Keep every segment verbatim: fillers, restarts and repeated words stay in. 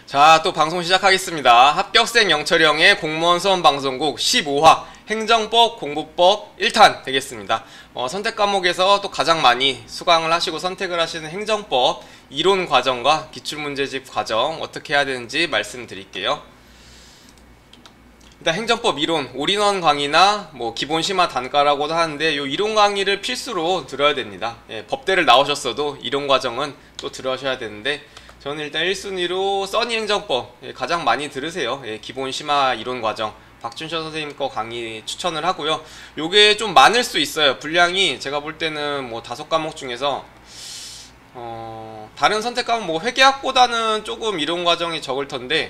자, 또 방송 시작하겠습니다. 합격생 영철형의 공무원 수험 방송국 십오 화 행정법 공부법 일 탄 되겠습니다. 어, 선택 과목에서 또 가장 많이 수강을 하시고 선택을 하시는 행정법 이론 과정과 기출문제집 과정 어떻게 해야 되는지 말씀드릴게요. 일단 행정법 이론, 올인원 강의나 뭐 기본 심화 단가라고도 하는데 이 이론 강의를 필수로 들어야 됩니다. 예, 법대를 나오셨어도 이론 과정은 또 들으셔야 되는데 저는 일단 일 순위로 써니 행정법 예, 가장 많이 들으세요. 예, 기본 심화 이론 과정 박준철 선생님 거 강의 추천을 하고요. 요게 좀 많을 수 있어요. 분량이 제가 볼 때는 뭐 다섯 과목 중에서 어, 다른 선택 과목 뭐 회계학보다는 조금 이론 과정이 적을 텐데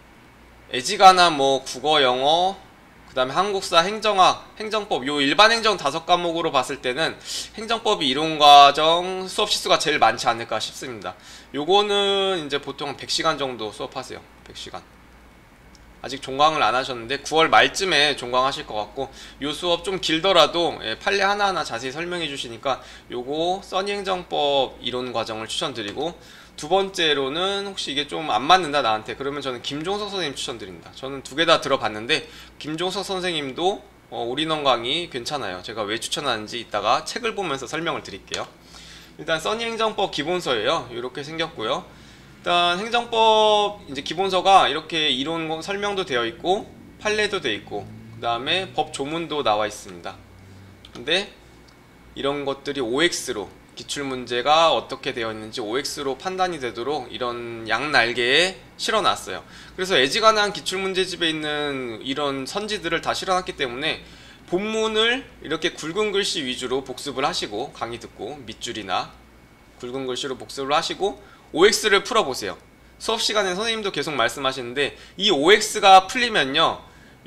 애지가나 뭐 국어, 영어, 그 다음에 한국사, 행정학, 행정법 요 일반 행정 다섯 과목으로 봤을 때는 행정법이 이론 과정 수업 시수가 제일 많지 않을까 싶습니다. 요거는 이제 보통 백 시간 정도 수업하세요. 백 시간. 아직 종강을 안 하셨는데 구월 말쯤에 종강하실 것 같고 요 수업 좀 길더라도 예, 판례 하나하나 자세히 설명해 주시니까 요거 써니 행정법 이론 과정을 추천드리고 두 번째로는 혹시 이게 좀 안 맞는다 나한테 그러면 저는 김종석 선생님 추천드립니다. 저는 두 개 다 들어봤는데 김종석 선생님도 어, 올인원 강의 괜찮아요. 제가 왜 추천하는지 이따가 책을 보면서 설명을 드릴게요. 일단 써니 행정법 기본서예요. 이렇게 생겼고요. 일단 행정법 이제 기본서가 이렇게 이론 설명도 되어 있고 판례도 되어 있고 그 다음에 법 조문도 나와 있습니다. 근데 이런 것들이 오엑스로 기출문제가 어떻게 되어 있는지 오엑스로 판단이 되도록 이런 양날개에 실어놨어요. 그래서 애지간한 기출문제집에 있는 이런 선지들을 다 실어놨기 때문에 본문을 이렇게 굵은 글씨 위주로 복습을 하시고 강의 듣고 밑줄이나 굵은 글씨로 복습을 하시고 오엑스를 풀어보세요. 수업 시간에 선생님도 계속 말씀하시는데 이 오엑스가 풀리면요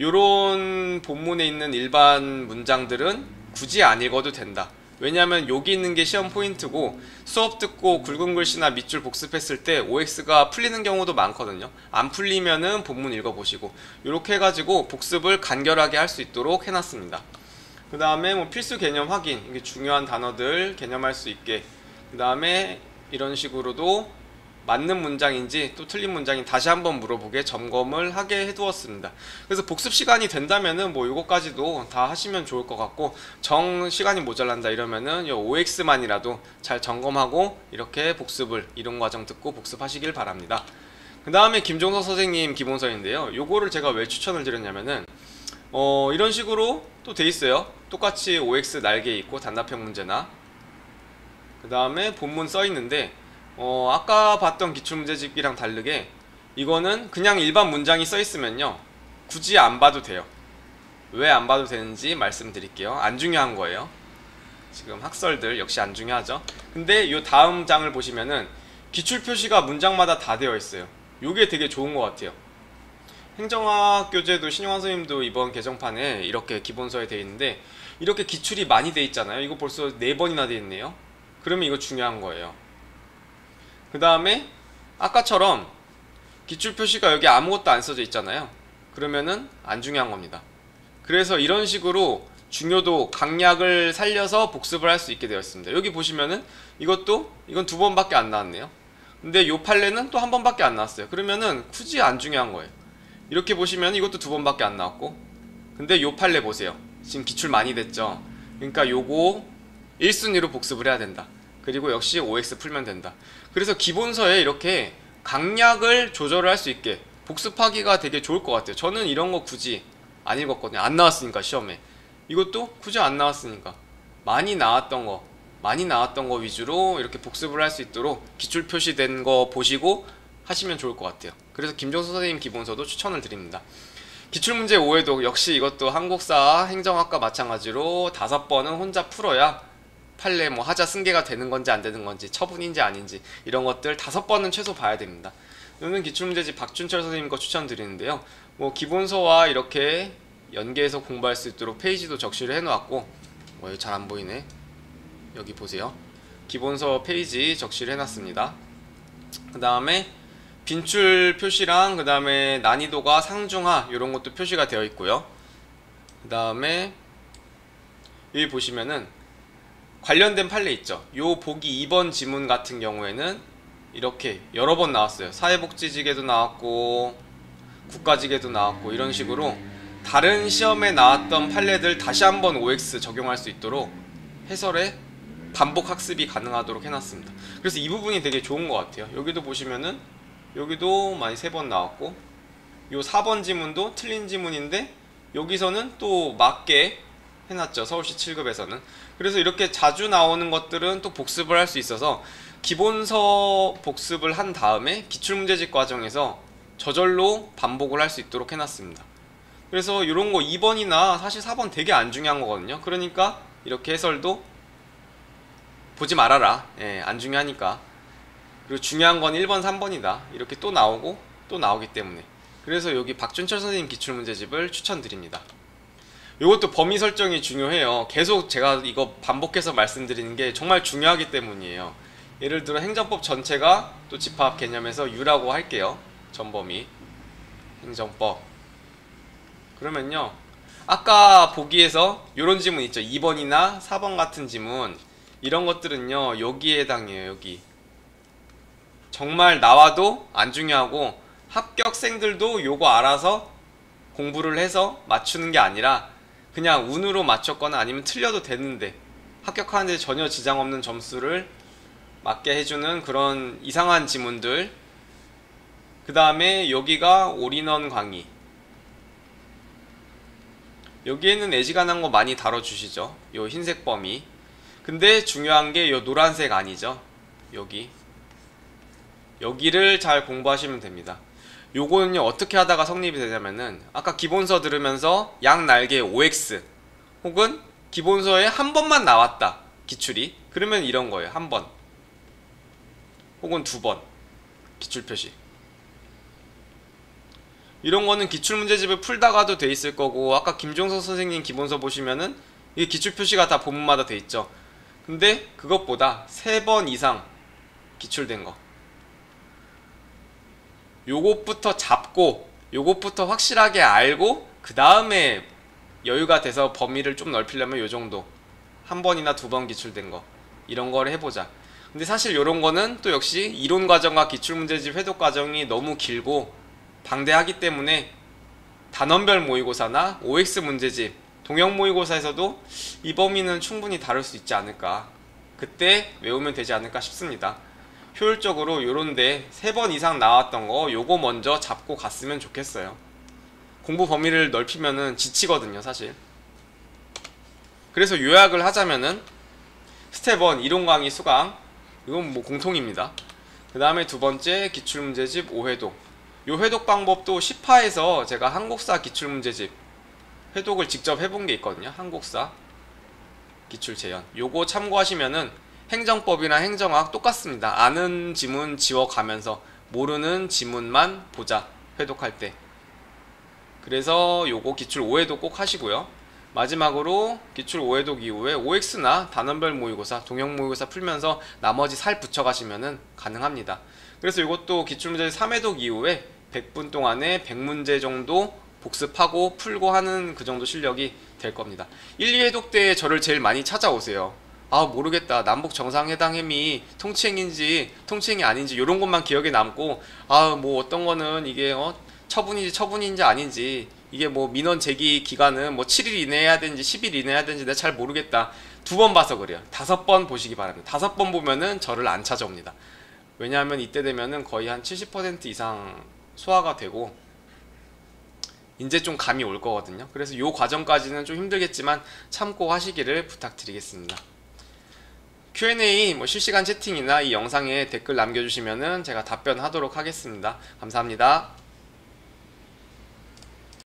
요런 본문에 있는 일반 문장들은 굳이 안 읽어도 된다. 왜냐하면 여기 있는 게 시험 포인트고 수업 듣고 굵은 글씨나 밑줄 복습했을 때 오엑스가 풀리는 경우도 많거든요. 안 풀리면은 본문 읽어보시고 이렇게 해가지고 복습을 간결하게 할 수 있도록 해놨습니다. 그 다음에 뭐 필수 개념 확인, 이게 중요한 단어들 개념할 수 있게 그 다음에 이런 식으로도 맞는 문장인지 또 틀린 문장인지 다시 한번 물어보게 점검을 하게 해두었습니다. 그래서 복습 시간이 된다면은 뭐 요거까지도 다 하시면 좋을 것 같고 정 시간이 모자란다 이러면은 요 오엑스만이라도 잘 점검하고 이렇게 복습을 이론 과정 듣고 복습하시길 바랍니다. 그 다음에 김종석 선생님 기본서인데요. 요거를 제가 왜 추천을 드렸냐면은 어 이런 식으로 또 돼 있어요. 똑같이 오엑스 날개 있고 단답형 문제나 그 다음에 본문 써 있는데 어, 아까 봤던 기출문제집이랑 다르게 이거는 그냥 일반 문장이 써 있으면요 굳이 안 봐도 돼요. 왜 안 봐도 되는지 말씀드릴게요. 안 중요한 거예요. 지금 학설들 역시 안 중요하죠. 근데 요 다음 장을 보시면은 기출 표시가 문장마다 다 되어 있어요. 요게 되게 좋은 것 같아요. 행정학 교재도 신용환 선생님도 이번 개정판에 이렇게 기본서에 되어 있는데 이렇게 기출이 많이 돼 있잖아요. 이거 벌써 네 번이나 되어 있네요. 그러면 이거 중요한 거예요. 그 다음에 아까처럼 기출 표시가 여기 아무것도 안 써져 있잖아요. 그러면은 안 중요한 겁니다. 그래서 이런 식으로 중요도 강약을 살려서 복습을 할 수 있게 되어 있습니다. 여기 보시면은 이것도 이건 두 번밖에 안 나왔네요. 근데 요 판례는 또 한 번밖에 안 나왔어요. 그러면은 굳이 안 중요한 거예요. 이렇게 보시면 이것도 두 번밖에 안 나왔고 근데 요 판례 보세요. 지금 기출 많이 됐죠. 그러니까 요거 일 순위로 복습을 해야 된다. 그리고 역시 오엑스 풀면 된다. 그래서 기본서에 이렇게 강약을 조절을 할 수 있게 복습하기가 되게 좋을 것 같아요. 저는 이런 거 굳이 안 읽었거든요. 안 나왔으니까 시험에. 이것도 굳이 안 나왔으니까 많이 나왔던 거 많이 나왔던 거 위주로 이렇게 복습을 할 수 있도록 기출 표시된 거 보시고 하시면 좋을 것 같아요. 그래서 김종석 선생님 기본서도 추천을 드립니다. 기출문제 오 회도 역시 이것도 한국사 행정학과 마찬가지로 다섯 번은 혼자 풀어야 판례 뭐 하자 승계가 되는 건지 안 되는 건지 처분인지 아닌지 이런 것들 다섯 번은 최소 봐야 됩니다. 저는 기출문제집 박준철 선생님 거 추천드리는데요. 뭐 기본서와 이렇게 연계해서 공부할 수 있도록 페이지도 적시를 해놓았고 뭐 잘 안 보이네. 여기 보세요. 기본서 페이지 적시를 해놨습니다. 그 다음에 빈출 표시랑 그 다음에 난이도가 상중하 이런 것도 표시가 되어 있고요. 그 다음에 여기 보시면은 관련된 판례 있죠. 요 보기 이 번 지문 같은 경우에는 이렇게 여러 번 나왔어요. 사회복지직에도 나왔고 국가직에도 나왔고 이런 식으로 다른 시험에 나왔던 판례들 다시 한번 오엑스 적용할 수 있도록 해설에 반복 학습이 가능하도록 해놨습니다. 그래서 이 부분이 되게 좋은 것 같아요. 여기도 보시면은 여기도 많이 세 번 나왔고 요 사 번 지문도 틀린 지문인데 여기서는 또 맞게 해놨죠. 서울시 칠 급에서는. 그래서 이렇게 자주 나오는 것들은 또 복습을 할 수 있어서 기본서 복습을 한 다음에 기출문제집 과정에서 저절로 반복을 할 수 있도록 해놨습니다. 그래서 이런 거 이 번이나 사실 사 번 되게 안 중요한 거거든요. 그러니까 이렇게 해설도 보지 말아라. 예, 안 중요하니까. 그리고 중요한 건 일 번, 삼 번이다. 이렇게 또 나오고 또 나오기 때문에. 그래서 여기 박준철 선생님 기출문제집을 추천드립니다. 이것도 범위 설정이 중요해요. 계속 제가 이거 반복해서 말씀드리는 게 정말 중요하기 때문이에요. 예를 들어 행정법 전체가 또 집합 개념에서 U라고 할게요. 전범위 행정법. 그러면요, 아까 보기에서 이런 지문 있죠. 이 번이나 사 번 같은 지문, 이런 것들은요 여기에 해당해요. 여기 정말 나와도 안 중요하고 합격생들도 요거 알아서 공부를 해서 맞추는 게 아니라 그냥 운으로 맞췄거나 아니면 틀려도 되는데 합격하는데 전혀 지장 없는 점수를 맞게 해주는 그런 이상한 지문들. 그 다음에 여기가 올인원 강의. 여기에는 애지간한 거 많이 다뤄주시죠. 요 흰색 범위. 근데 중요한 게 요 노란색 아니죠. 여기 여기를 잘 공부하시면 됩니다. 요거는요 어떻게 하다가 성립이 되냐면은 아까 기본서 들으면서 양 날개 오엑스 혹은 기본서에 한 번만 나왔다 기출이, 그러면 이런 거예요. 한 번 혹은 두 번 기출 표시. 이런 거는 기출문제집을 풀다가도 돼 있을 거고, 아까 김종석 선생님 기본서 보시면은 이게 기출 표시가 다 본문마다 돼 있죠. 근데 그것보다 세 번 이상 기출된 거, 요것부터 잡고 요것부터 확실하게 알고 그 다음에 여유가 돼서 범위를 좀 넓히려면 요 정도 한 번이나 두 번 기출된 거, 이런 거를 해보자. 근데 사실 요런 거는 또 역시 이론 과정과 기출문제집 회독 과정이 너무 길고 방대하기 때문에 단원별 모의고사나 오엑스 문제집, 동형 모의고사에서도 이 범위는 충분히 다룰 수 있지 않을까, 그때 외우면 되지 않을까 싶습니다. 효율적으로 요런데 세 번 이상 나왔던 거 요거 먼저 잡고 갔으면 좋겠어요. 공부 범위를 넓히면은 지치거든요 사실. 그래서 요약을 하자면은 스텝 일 이론 강의 수강, 이건 뭐 공통입니다. 그 다음에 두 번째 기출문제집 오 회독. 요 회독 방법도 십화에서 제가 한국사 기출문제집 회독을 직접 해본 게 있거든요. 한국사 기출재현. 요거 참고하시면은 행정법이나 행정학 똑같습니다. 아는 지문 지워가면서 모르는 지문만 보자, 회독할 때. 그래서 요거 기출 오 회독 꼭 하시고요. 마지막으로 기출 오 회독 이후에 오엑스나 단원별 모의고사, 동형 모의고사 풀면서 나머지 살 붙여가시면은 가능합니다. 그래서 이것도 기출문제 삼 회독 이후에 백 분 동안에 백 문제 정도 복습하고 풀고 하는 그 정도 실력이 될 겁니다. 일, 이 회독 때 저를 제일 많이 찾아오세요. 아 모르겠다, 남북 정상회담 햄이 통치행인지 통치행이 아닌지 이런 것만 기억에 남고, 아 뭐 어떤 거는 이게 어 처분인지 처분인지 아닌지, 이게 뭐 민원 제기 기간은 뭐 칠 일 이내에 해야 되는지 십 일 이내에 해야 되는지 내가 잘 모르겠다. 두 번 봐서 그래요. 다섯 번 보시기 바랍니다. 다섯 번 보면은 저를 안 찾아옵니다. 왜냐하면 이때 되면은 거의 한 칠십 퍼센트 이상 소화가 되고 이제 좀 감이 올 거거든요. 그래서 요 과정까지는 좀 힘들겠지만 참고 하시기를 부탁드리겠습니다. 큐 앤 에이 뭐 실시간 채팅이나 이 영상에 댓글 남겨주시면은 제가 답변하도록 하겠습니다. 감사합니다.